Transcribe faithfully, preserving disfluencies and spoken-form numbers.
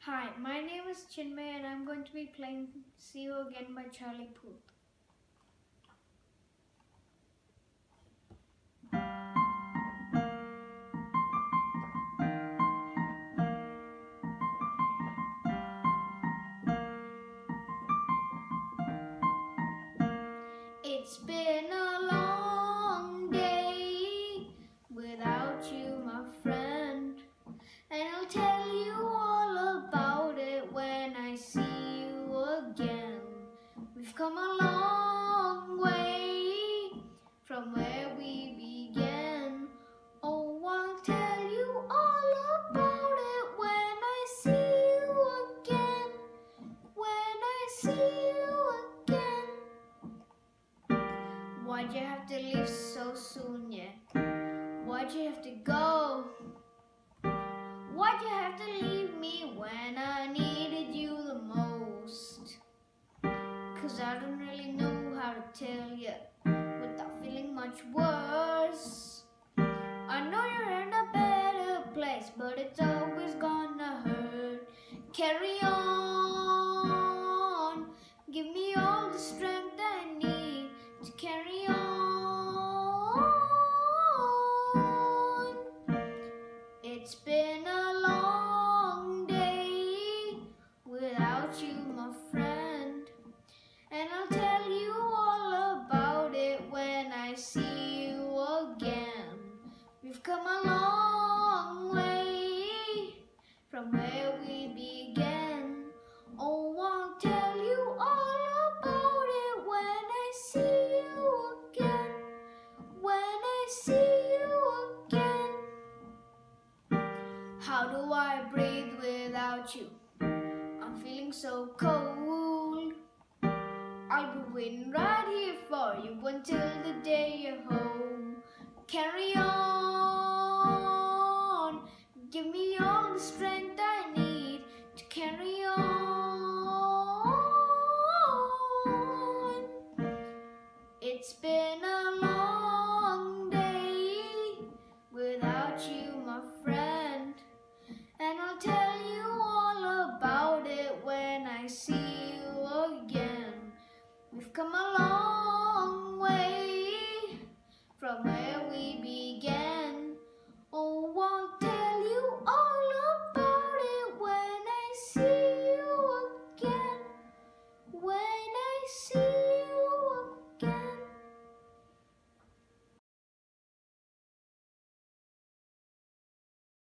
Hi, my name is Chinmay and I'm going to be playing See You Again by Charlie Puth. It's been a long day without you, my friend, and I'll tell you all about it when I see you again. We've come a long way from where we began. Oh, I'll tell you all about it when I see you again. When I see you again. Why'd you have to leave so soon, yeah? Why'd you have to go? Why'd you have to leave me when I needed you the most? Cause I don't really know how to tell you without feeling much worse. I know you're in a better place, but it's always gonna hurt. Carry on, give me all the strength I need to carry on. It's been a long day without you, my friend, and I'll tell you all about it when I see you again. We've come a long way from where we began. Oh, I'll tell you all about it when I see you again. When I see you again. How do I breathe without you? I'm feeling so cold. I'll be waiting right here for you until the day you're home. Carry on.